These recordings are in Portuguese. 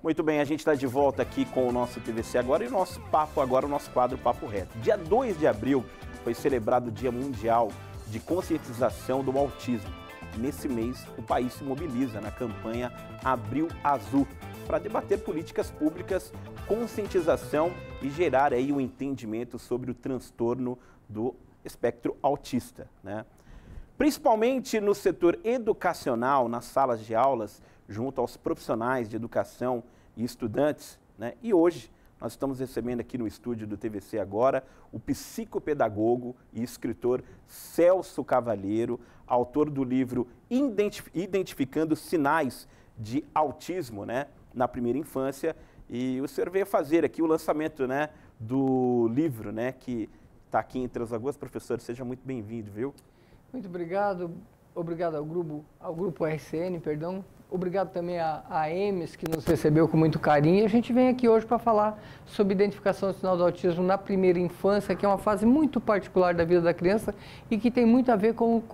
Muito bem, a gente está de volta aqui com o nosso TVC Agora e o nosso papo agora, o nosso quadro Papo Reto. Dia 2 de abril foi celebrado o Dia Mundial de Conscientização do Autismo. Nesse mês, o país se mobiliza na campanha Abril Azul para debater políticas públicas, conscientização e gerar aí um entendimento sobre o transtorno do espectro autista, né? Principalmente no setor educacional, nas salas de aulas, junto aos profissionais de educação e estudantes, né? E hoje nós estamos recebendo aqui no estúdio do TVC Agora o psicopedagogo e escritor Celso Cavalheiro, autor do livro Identificando Sinais de Autismo, né, na primeira infância. E o senhor veio fazer aqui o lançamento, né, do livro, né, que está aqui em Três Lagoas. Professor, seja muito bem-vindo, viu? Muito obrigado. Obrigado ao grupo RCN, perdão. Obrigado também à EMES, que nos recebeu com muito carinho. E a gente vem aqui hoje para falar sobre identificação do sinal do autismo na primeira infância, que é uma fase muito particular da vida da criança e que tem muito a ver com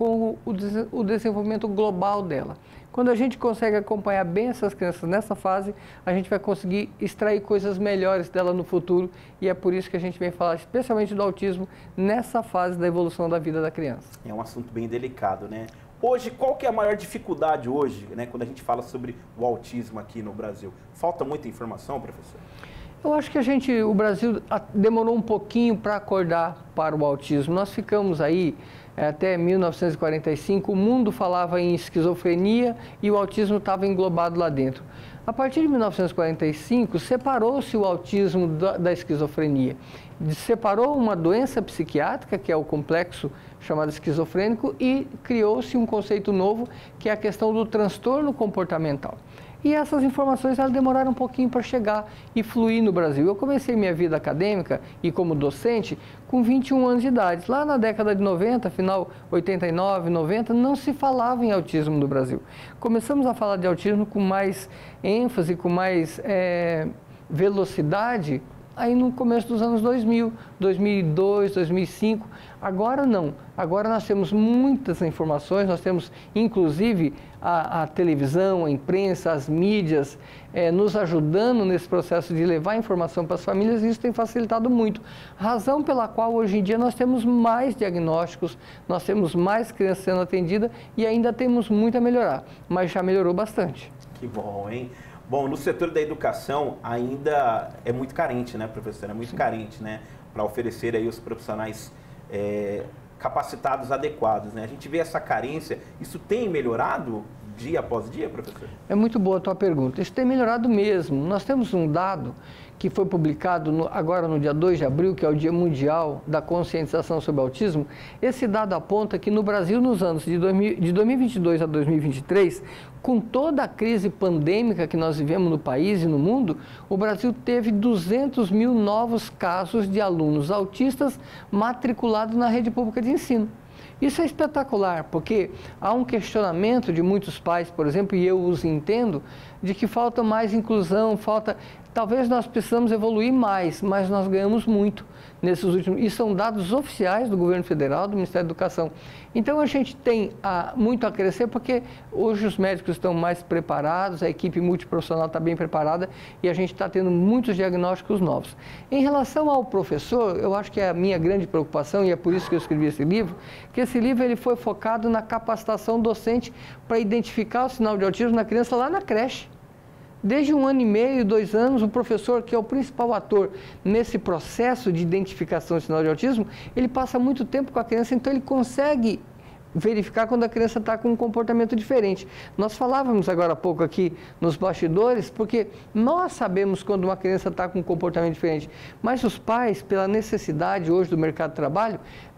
o desenvolvimento global dela. Quando a gente consegue acompanhar bem essas crianças nessa fase, a gente vai conseguir extrair coisas melhores dela no futuro, e é por isso que a gente vem falar especialmente do autismo nessa fase da evolução da vida da criança. É um assunto bem delicado, né? Hoje, qual que é a maior dificuldade hoje, né, quando a gente fala sobre o autismo aqui no Brasil? Falta muita informação, professor? Eu acho que o Brasil demorou um pouquinho para acordar para o autismo. Nós ficamos aí até 1945, o mundo falava em esquizofrenia e o autismo estava englobado lá dentro. A partir de 1945, separou-se o autismo da esquizofrenia. Separou uma doença psiquiátrica, que é o complexo chamado esquizofrênico, e criou-se um conceito novo, que é a questão do transtorno comportamental. E essas informações elas demoraram um pouquinho para chegar e fluir no Brasil. Eu comecei minha vida acadêmica e como docente com 21 anos de idade. Lá na década de 90, final 89, 90, não se falava em autismo no Brasil. Começamos a falar de autismo com mais ênfase, com mais velocidade, aí no começo dos anos 2000, 2002, 2005. Agora não. Agora nós temos muitas informações, nós temos inclusive a televisão, a imprensa, as mídias nos ajudando nesse processo de levar informação para as famílias, e isso tem facilitado muito. Razão pela qual hoje em dia nós temos mais diagnósticos, nós temos mais crianças sendo atendidas e ainda temos muito a melhorar, mas já melhorou bastante. Que bom, hein? Bom, no setor da educação ainda é muito carente, né, professor? É muito carente, né, para oferecer aí os profissionais capacitados adequados, né? A gente vê essa carência, isso tem melhorado dia após dia, professor? É muito boa a tua pergunta. Isso tem melhorado mesmo. Nós temos um dado que foi publicado agora no dia 2 de abril, que é o Dia Mundial da Conscientização sobre o Autismo. Esse dado aponta que no Brasil, nos anos de 2022 a 2023, com toda a crise pandêmica que nós vivemos no país e no mundo, o Brasil teve 200 mil novos casos de alunos autistas matriculados na rede pública de ensino. Isso é espetacular, porque há um questionamento de muitos pais, por exemplo, e eu os entendo, de que falta mais inclusão, talvez nós precisamos evoluir mais, mas nós ganhamos muito nesses últimos... E são dados oficiais do governo federal, do Ministério da Educação. Então a gente tem muito a crescer, porque hoje os médicos estão mais preparados, a equipe multiprofissional está bem preparada e a gente está tendo muitos diagnósticos novos. Em relação ao professor, eu acho que é a minha grande preocupação, e é por isso que eu escrevi esse livro, que esse livro ele foi focado na capacitação docente para identificar o sinal de autismo na criança lá na creche. Desde 1 ano e meio, 2 anos, o professor, que é o principal ator nesse processo de identificação do sinal de autismo, ele passa muito tempo com a criança, então ele consegue verificar quando a criança está com um comportamento diferente. Nós falávamos agora há pouco aqui nos bastidores, porque nós sabemos quando uma criança está com um comportamento diferente, mas os pais, pela necessidade hoje do mercado de trabalho,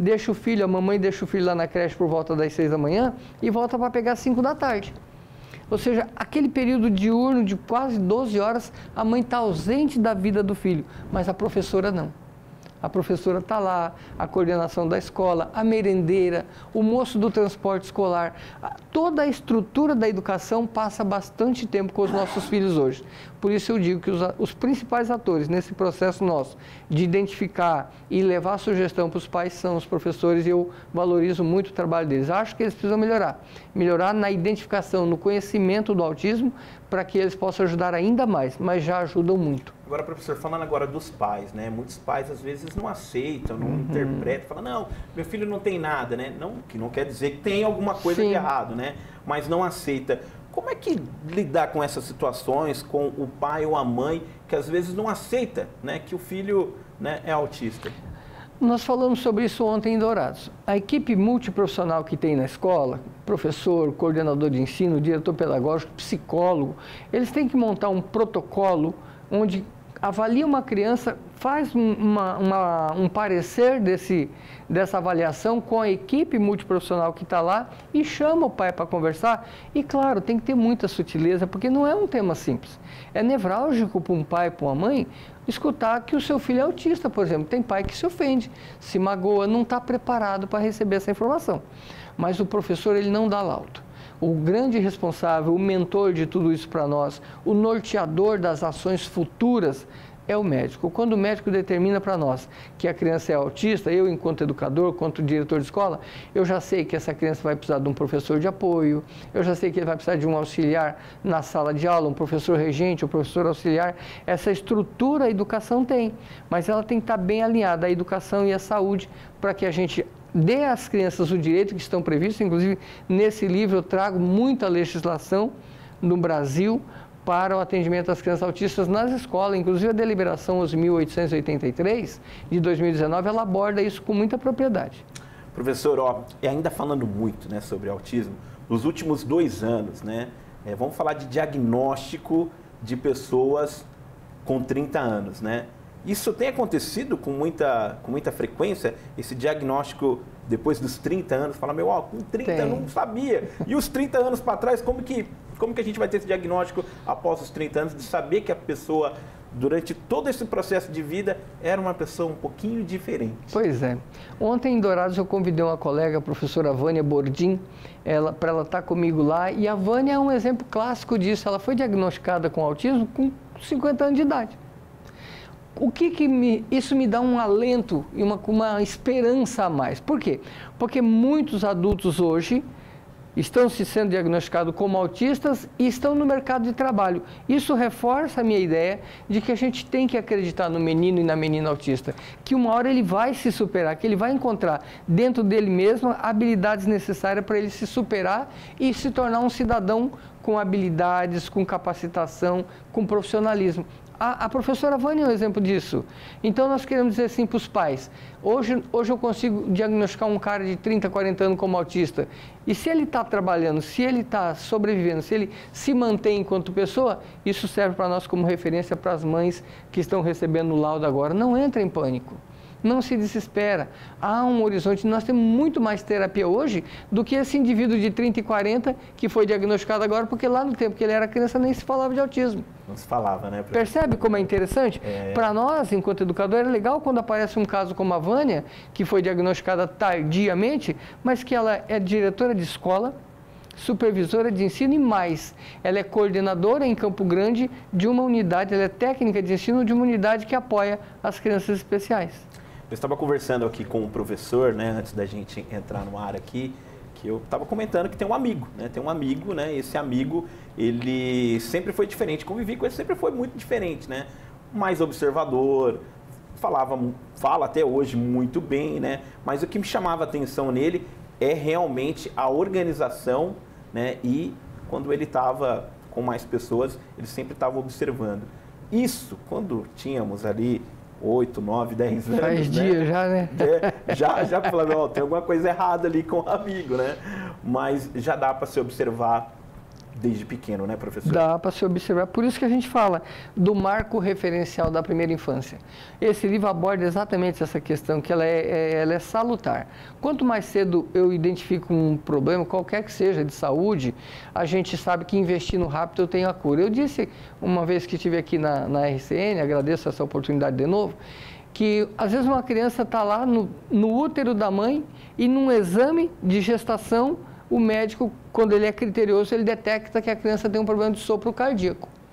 a mamãe deixa o filho lá na creche por volta das 6 da manhã e volta para pegar às 5 da tarde. Ou seja, aquele período diurno de quase 12 horas, a mãe está ausente da vida do filho, mas a professora não. A professora está lá, a coordenação da escola, a merendeira, o moço do transporte escolar. Toda a estrutura da educação passa bastante tempo com os nossos filhos hoje. Por isso eu digo que os principais atores nesse processo nosso de identificar e levar a sugestão para os pais são os professores, e eu valorizo muito o trabalho deles. Acho que eles precisam melhorar na identificação, no conhecimento do autismo, para que eles possam ajudar ainda mais, mas já ajudam muito. Agora, professor, falando agora dos pais, né? Muitos pais às vezes não aceitam, não interpretam, falam, não, meu filho não tem nada, né? Não, que não quer dizer que tem alguma coisa de errado, né? Mas não aceita. Como é que lidar com essas situações, com o pai ou a mãe que às vezes não aceita, né, que o filho, né, é autista? Nós falamos sobre isso ontem em Dourados. A equipe multiprofissional que tem na escola, professor, coordenador de ensino, diretor pedagógico, psicólogo, eles têm que montar um protocolo onde avalia uma criança, faz um parecer dessa avaliação com a equipe multiprofissional que está lá e chama o pai para conversar. E, claro, tem que ter muita sutileza, porque não é um tema simples. É nevrálgico para um pai e para uma mãe escutar que o seu filho é autista, por exemplo. Tem pai que se ofende, se magoa, não está preparado para receber essa informação. Mas o professor, ele não dá laudo. O grande responsável, o mentor de tudo isso para nós, o norteador das ações futuras é o médico. Quando o médico determina para nós que a criança é autista, eu, enquanto educador, enquanto diretor de escola, eu já sei que essa criança vai precisar de um professor de apoio, eu já sei que ele vai precisar de um auxiliar na sala de aula, um professor regente, um professor auxiliar. Essa estrutura a educação tem, mas ela tem que estar bem alinhada, a educação e a saúde, para que a gente dê às crianças o direito que estão previstos. Inclusive, nesse livro eu trago muita legislação no Brasil para o atendimento das crianças autistas nas escolas. Inclusive, a deliberação 11.883 de 2019, ela aborda isso com muita propriedade. Professor, e ainda falando muito, né, sobre autismo, nos últimos 2 anos, né, vamos falar de diagnóstico de pessoas com 30 anos, né? Isso tem acontecido com muita frequência, esse diagnóstico depois dos 30 anos, fala, com 30 eu não sabia. E os 30 anos para trás, como que a gente vai ter esse diagnóstico após os 30 anos, de saber que a pessoa, durante todo esse processo de vida, era uma pessoa um pouquinho diferente? Pois é. Ontem em Dourados eu convidei uma colega, a professora Vânia Bordim, para ela estar comigo lá, e a Vânia é um exemplo clássico disso. Ela foi diagnosticada com autismo com 50 anos de idade. Isso me dá um alento e uma esperança a mais. Por quê? Porque muitos adultos hoje estão se sendo diagnosticados como autistas e estão no mercado de trabalho. Isso reforça a minha ideia de que a gente tem que acreditar no menino e na menina autista, que uma hora ele vai se superar, que ele vai encontrar dentro dele mesmo habilidades necessárias para ele se superar e se tornar um cidadão com habilidades, com capacitação, com profissionalismo. A professora Vânia é um exemplo disso. Então, nós queremos dizer assim para os pais, hoje eu consigo diagnosticar um cara de 30, 40 anos como autista, e se ele está trabalhando, se ele está sobrevivendo, se ele se mantém enquanto pessoa, isso serve para nós como referência para as mães que estão recebendo o laudo agora. Não entra em pânico. Não se desespera. Há um horizonte. Nós temos muito mais terapia hoje do que esse indivíduo de 30 e 40 que foi diagnosticado agora, porque lá no tempo que ele era criança nem se falava de autismo. Não se falava, né? Percebe como é interessante? Para nós, enquanto educador, é legal quando aparece um caso como a Vânia, que foi diagnosticada tardiamente, mas que ela é diretora de escola, supervisora de ensino e mais. Ela é coordenadora em Campo Grande de uma unidade, ela é técnica de ensino de uma unidade que apoia as crianças especiais. Eu estava conversando aqui com um professor, né, antes da gente entrar no ar aqui, que eu estava comentando que tem um amigo, né? Tem um amigo, né? Esse amigo, ele sempre foi diferente, convivi com ele, sempre foi muito diferente, né? Mais observador, fala até hoje muito bem, né? Mas o que me chamava a atenção nele é realmente a organização, né? E quando ele estava com mais pessoas, ele sempre estava observando. Isso, quando tínhamos ali 8, 9, 10 anos, faz dia já, né? Já falando, tem alguma coisa errada ali com o amigo, né? Mas já dá para se observar desde pequeno, né, professor? Dá para se observar. Por isso que a gente fala do marco referencial da primeira infância. Esse livro aborda exatamente essa questão, que ela é salutar. Quanto mais cedo eu identifico um problema, qualquer que seja, de saúde, a gente sabe que investindo rápido eu tenho a cura. Eu disse, uma vez que estive aqui na RCN, agradeço essa oportunidade de novo, que às vezes uma criança está lá no útero da mãe e num exame de gestação, o médico, quando ele é criterioso, ele detecta que a criança tem um problema de sopro cardíaco.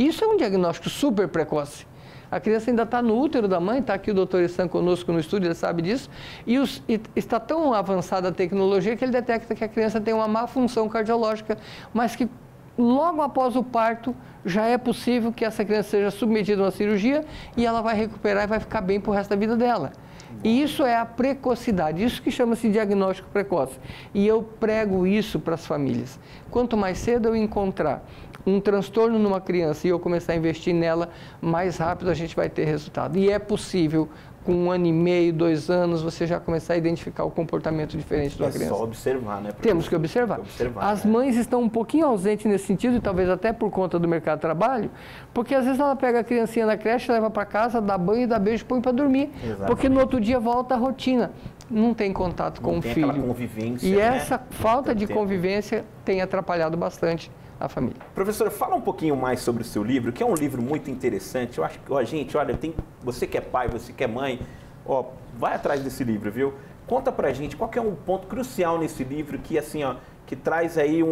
Isso é um diagnóstico super precoce. A criança ainda está no útero da mãe, está aqui o doutor Issan conosco no estúdio, ele sabe disso, e está tão avançada a tecnologia que ele detecta que a criança tem uma má função cardiológica, mas que logo após o parto já é possível que essa criança seja submetida a uma cirurgia e ela vai recuperar e vai ficar bem para o resto da vida dela. E isso é a precocidade, isso que chama-se diagnóstico precoce. E eu prego isso para as famílias. Quanto mais cedo eu encontrar um transtorno numa criança e eu começar a investir nela, mais rápido a gente vai ter resultado. E é possível, com 1 ano e meio, 2 anos, você já começar a identificar o comportamento diferente de uma criança. É só observar, né? Temos que observar. As mães estão um pouquinho ausentes nesse sentido, e talvez até por conta do mercado de trabalho, porque às vezes ela pega a criancinha na creche, leva para casa, dá banho, dá beijo e põe para dormir. Exatamente. Porque no outro dia volta a rotina. Não tem contato com o filho. Aquela convivência, e essa falta de convivência tem atrapalhado bastante a família. Professor, fala um pouquinho mais sobre o seu livro, que é um livro muito interessante. Eu acho que, ó, gente, olha, você que é pai, você que é mãe, ó, vai atrás desse livro, viu? Conta pra gente qual que é um ponto crucial nesse livro que, assim, ó, que traz aí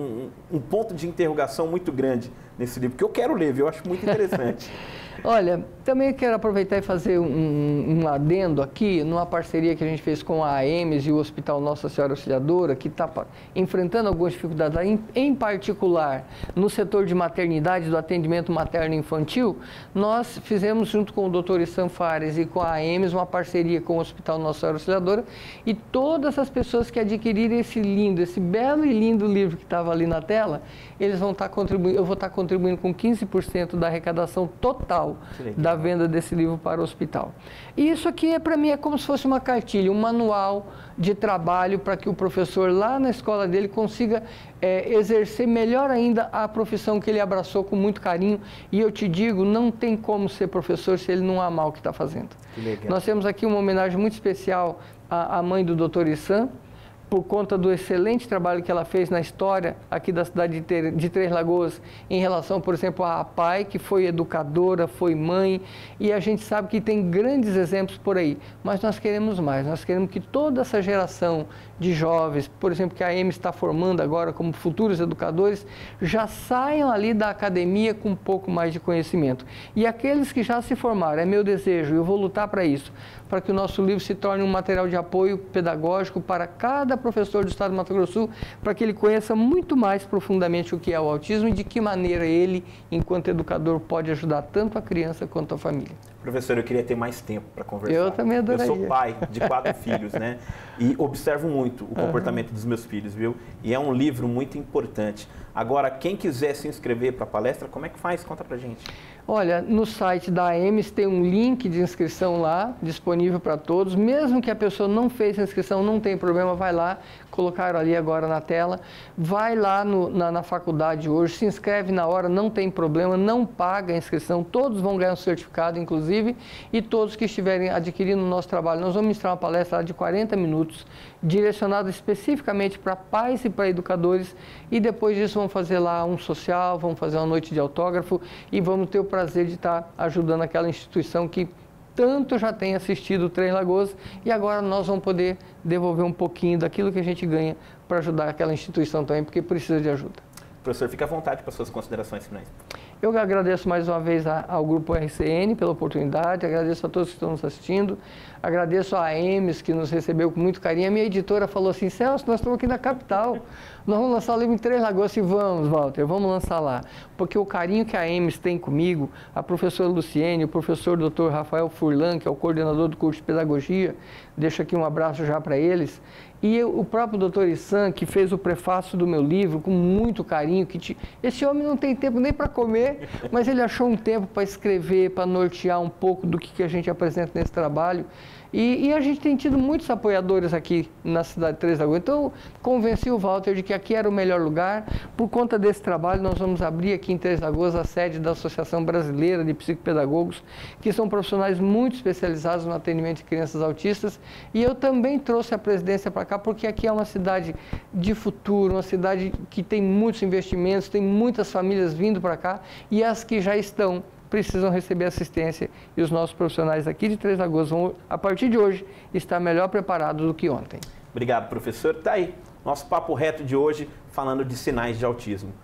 um ponto de interrogação muito grande nesse livro, que eu quero ler, viu? Eu acho muito interessante. Olha, também quero aproveitar e fazer um adendo aqui, numa parceria que a gente fez com a AEMS e o Hospital Nossa Senhora Auxiliadora, que está enfrentando algumas dificuldades, em particular no setor de maternidade, do atendimento materno-infantil. Nós fizemos, junto com o Dr. Issan Fares e com a AEMS, uma parceria com o Hospital Nossa Senhora Auxiliadora, e todas as pessoas que adquirirem esse belo e lindo livro que estava ali na tela, eles vão estar contribuindo, eu vou estar contribuindo com 15% da arrecadação total da venda desse livro para o hospital. E isso aqui, para mim, é como se fosse uma cartilha, um manual de trabalho para que o professor lá na escola dele consiga exercer melhor ainda a profissão que ele abraçou com muito carinho. E eu te digo, não tem como ser professor se ele não amar o que está fazendo. Nós temos aqui uma homenagem muito especial à mãe do Dr. Issan, por conta do excelente trabalho que ela fez na história aqui da cidade de Três Lagoas, em relação, por exemplo, à pai, que foi educadora, foi mãe, e a gente sabe que tem grandes exemplos por aí, mas nós queremos mais, nós queremos que toda essa geração de jovens, por exemplo, que a AEMS está formando agora como futuros educadores, já saiam ali da academia com um pouco mais de conhecimento. E aqueles que já se formaram, é meu desejo, eu vou lutar para isso, para que o nosso livro se torne um material de apoio pedagógico para cada professor do estado do Mato Grosso do Sul, para que ele conheça muito mais profundamente o que é o autismo e de que maneira ele, enquanto educador, pode ajudar tanto a criança quanto a família. Professor, eu queria ter mais tempo para conversar. Eu também adoraria. Eu sou pai de 4 filhos, né? E observo muito o comportamento dos meus filhos, viu? E é um livro muito importante. Agora, quem quiser se inscrever para a palestra, como é que faz? Conta pra gente. Olha, no site da AEMS tem um link de inscrição lá, disponível para todos. Mesmo que a pessoa não fez a inscrição, não tem problema, vai lá, colocaram ali agora na tela. Vai lá na faculdade hoje, se inscreve na hora, não tem problema, não paga a inscrição. Todos vão ganhar um certificado, inclusive, e todos que estiverem adquirindo o nosso trabalho. Nós vamos ministrar uma palestra lá de 40 minutos, direcionada especificamente para pais e para educadores, e depois disso vamos fazer lá um social, vamos fazer uma noite de autógrafo e vamos ter o prazer de estar ajudando aquela instituição que tanto já tem assistido o Três Lagoas, e agora nós vamos poder devolver um pouquinho daquilo que a gente ganha para ajudar aquela instituição também, porque precisa de ajuda. Professor, fique à vontade para suas considerações finais. Eu agradeço mais uma vez ao Grupo RCN pela oportunidade, agradeço a todos que estão nos assistindo, agradeço a AEMS que nos recebeu com muito carinho. A minha editora falou assim: Celso, nós estamos aqui na capital, nós vamos lançar o livro em Três Lagoas. E vamos, Walter, vamos lançar lá. Porque o carinho que a AEMS tem comigo, a professora Luciene, o professor Dr. Rafael Furlan, que é o coordenador do curso de pedagogia, deixo aqui um abraço já para eles, e o próprio Dr. Issan, que fez o prefácio do meu livro com muito carinho. Esse homem não tem tempo nem para comer, mas ele achou um tempo para escrever, para nortear um pouco do que a gente apresenta nesse trabalho. E a gente tem tido muitos apoiadores aqui na cidade de Três Lagoas. Então, convenci o Walter de que aqui era o melhor lugar. Por conta desse trabalho, nós vamos abrir aqui em Três Lagoas a sede da Associação Brasileira de Psicopedagogos, que são profissionais muito especializados no atendimento de crianças autistas. E eu também trouxe a presidência para cá, porque aqui é uma cidade de futuro, uma cidade que tem muitos investimentos, tem muitas famílias vindo para cá, e as que já estão precisam receber assistência, e os nossos profissionais aqui de Três Lagoas vão, a partir de hoje, estar melhor preparados do que ontem. Obrigado, professor. Tá aí, nosso papo reto de hoje, falando de sinais de autismo.